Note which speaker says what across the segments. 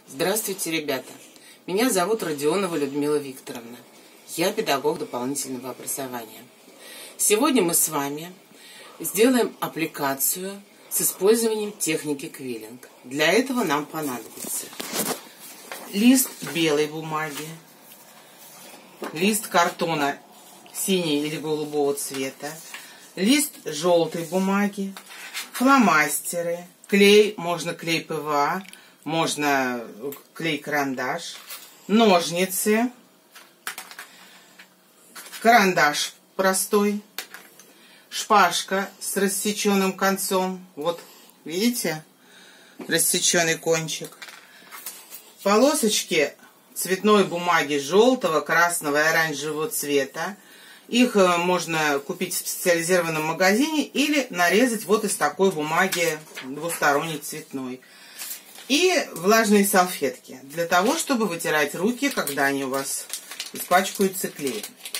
Speaker 1: Здравствуйте, ребята! Меня зовут Родионова Людмила Викторовна. Я педагог дополнительного образования. Сегодня мы с вами сделаем аппликацию с использованием техники квиллинг. Для этого нам понадобится лист белой бумаги, лист картона синего или голубого цвета, лист желтой бумаги, фломастеры, клей, можно клей ПВА, можно клей-карандаш, ножницы, карандаш простой, шпажка с рассеченным концом. Вот, видите, рассеченный кончик. Полосочки цветной бумаги желтого, красного и оранжевого цвета. Их можно купить в специализированном магазине или нарезать вот из такой бумаги двусторонней цветной. И влажные салфетки для того, чтобы вытирать руки, когда они у вас испачкаются клеем.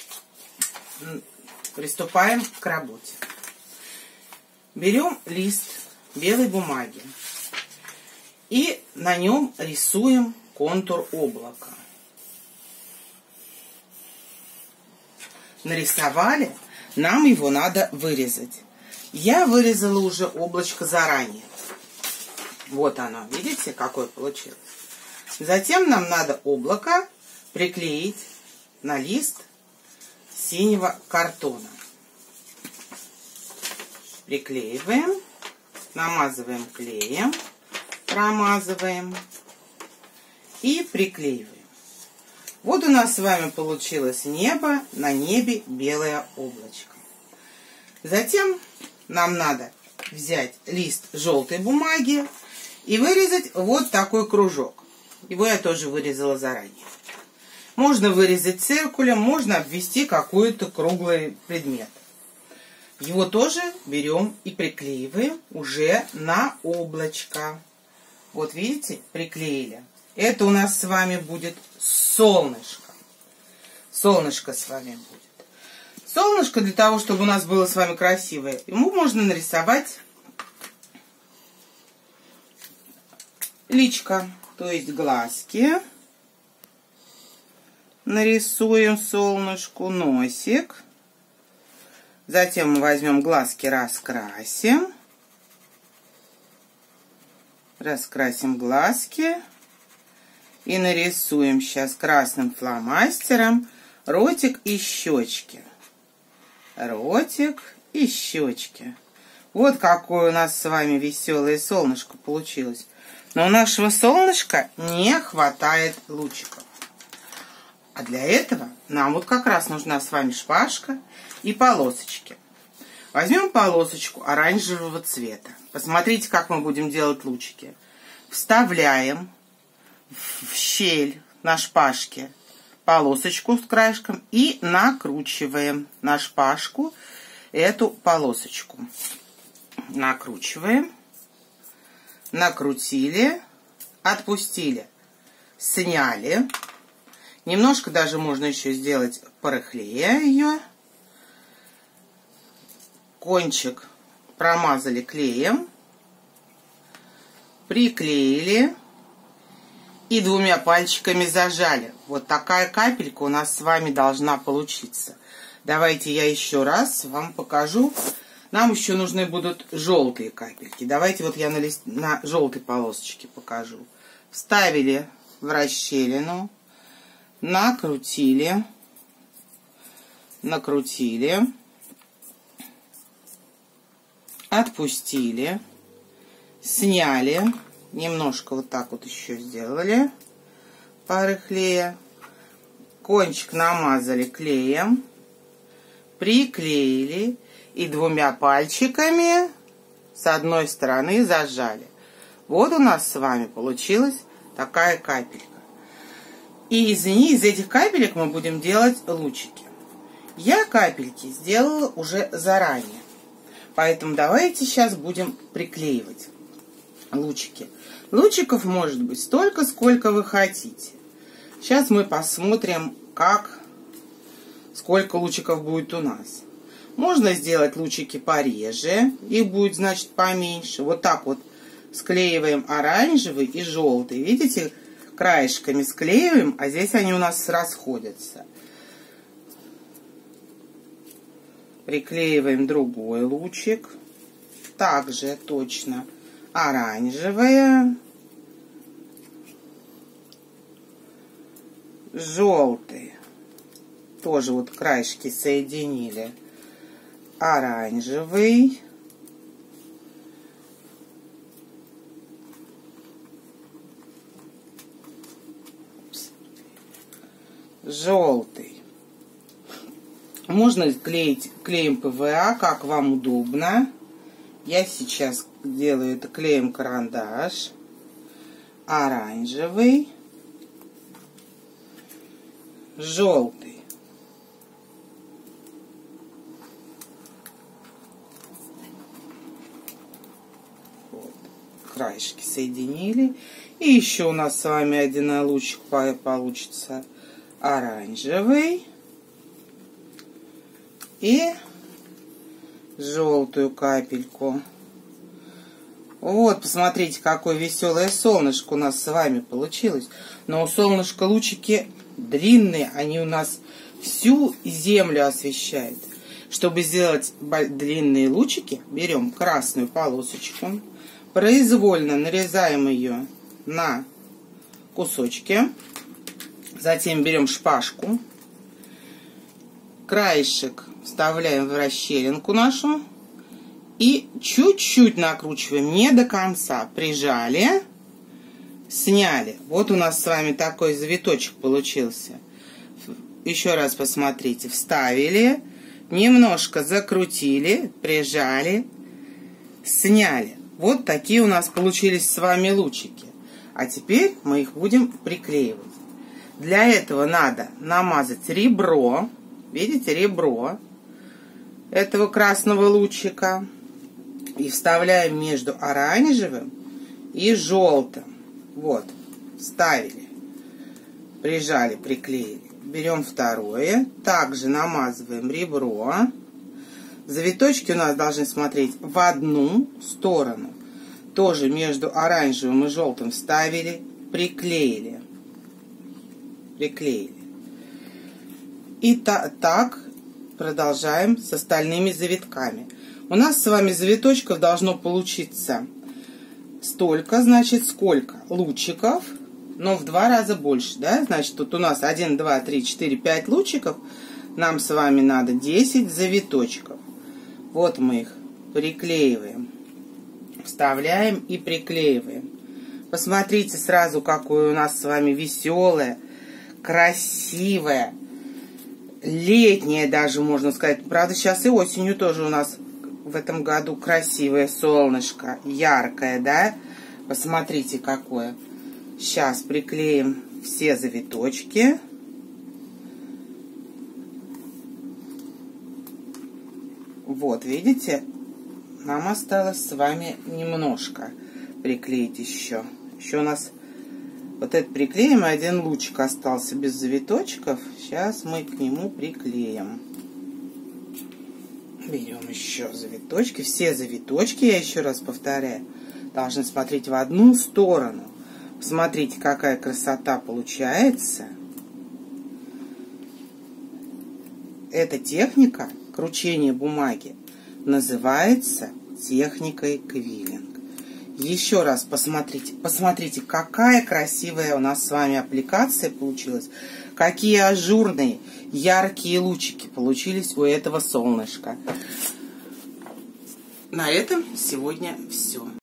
Speaker 1: Приступаем к работе. Берем лист белой бумаги и на нем рисуем контур облака. Нарисовали, нам его надо вырезать. Я вырезала уже облачко заранее. Вот оно, видите, какое получилось. Затем нам надо облако приклеить на лист синего картона. Приклеиваем, намазываем клеем, промазываем и приклеиваем. Вот у нас с вами получилось небо, на небе белое облачко. Затем нам надо взять лист желтой бумаги и вырезать вот такой кружок. Его я тоже вырезала заранее. Можно вырезать циркулем, можно обвести какой-то круглый предмет. Его тоже берем и приклеиваем уже на облачко. Вот видите, приклеили. Это у нас с вами будет солнышко. Солнышко с вами будет. Солнышко для того, чтобы у нас было с вами красивое, ему можно нарисовать личко, то есть глазки. Нарисуем солнышку, носик. Затем мы возьмем глазки, раскрасим. Раскрасим глазки. И нарисуем сейчас красным фломастером ротик и щечки. Ротик и щечки. Вот какое у нас с вами веселое солнышко получилось. Но у нашего солнышка не хватает лучиков. А для этого нам вот как раз нужна с вами шпажка и полосочки. Возьмем полосочку оранжевого цвета. Посмотрите, как мы будем делать лучики. Вставляем в щель на шпажке полосочку с краешком и накручиваем на шпажку эту полосочку. Накручиваем. Накрутили, отпустили, сняли. Немножко даже можно еще сделать порыхлее ее. Кончик промазали клеем, приклеили и двумя пальчиками зажали. Вот такая капелька у нас с вами должна получиться. Давайте я еще раз вам покажу. Нам еще нужны будут желтые капельки. Давайте вот я на желтой полосочке покажу. Вставили в расщелину, накрутили, накрутили, отпустили, сняли, немножко вот так вот еще сделали, порыхлее, кончик намазали клеем, приклеили и двумя пальчиками с одной стороны зажали. Вот у нас с вами получилась такая капелька. И из этих капелек мы будем делать лучики. Я капельки сделала уже заранее. Поэтому давайте сейчас будем приклеивать лучики. Лучиков может быть столько, сколько вы хотите. Сейчас мы посмотрим, сколько лучиков будет у нас. Можно сделать лучики пореже, их будет, значит, поменьше. Вот так вот склеиваем оранжевый и желтый. Видите, краешками склеиваем, а здесь они у нас расходятся. Приклеиваем другой лучик. Также точно оранжевое, желтый. Тоже вот краешки соединили. Оранжевый. Желтый. Можно клеить клеем ПВА, как вам удобно. Я сейчас делаю это клеем карандаш. Оранжевый. Желтый. Вот. Краешки соединили. И еще у нас с вами один лучик получится. Оранжевый. И желтую капельку. Вот, посмотрите, какое веселое солнышко у нас с вами получилось. Но у солнышка лучики длинные, они у нас всю землю освещают. Чтобы сделать длинные лучики, берем красную полосочку, произвольно нарезаем ее на кусочки, затем берем шпажку, краешек вставляем в расщелинку нашу и чуть-чуть накручиваем, не до конца. Прижали, сняли. Вот у нас с вами такой завиточек получился. Еще раз посмотрите. Вставили, немножко закрутили, прижали, сняли. Вот такие у нас получились с вами лучики. А теперь мы их будем приклеивать. Для этого надо намазать ребро. Видите, ребро этого красного лучика. И вставляем между оранжевым и желтым. Вот, вставили, прижали, приклеили. Берем второе, также намазываем ребро. Завиточки у нас должны смотреть в одну сторону. Тоже между оранжевым и желтым вставили, приклеили. Приклеили. И так продолжаем с остальными завитками. У нас с вами завиточков должно получиться столько, значит, сколько лучиков, но в 2 раза больше, да? Значит, тут у нас 1, 2, 3, 4, 5 лучиков. Нам с вами надо 10 завиточков. Вот мы их приклеиваем. Вставляем и приклеиваем. Посмотрите сразу, какое у нас с вами веселое, красивое, летнее даже, можно сказать. Правда, сейчас и осенью тоже у нас в этом году красивое солнышко, яркое, да? Посмотрите, какое. Сейчас приклеим все завиточки. Вот, видите? Нам осталось с вами немножко приклеить еще. Еще у нас вот это приклеим, и один лучик остался без завиточков. Сейчас мы к нему приклеим. Берем еще завиточки. Все завиточки, я еще раз повторяю, должны смотреть в одну сторону. Посмотрите, какая красота получается. Эта техника кручения бумаги называется техникой квиллинг. Еще раз посмотрите, какая красивая у нас с вами аппликация получилась. Какие ажурные, яркие лучики получились у этого солнышка. На этом сегодня все.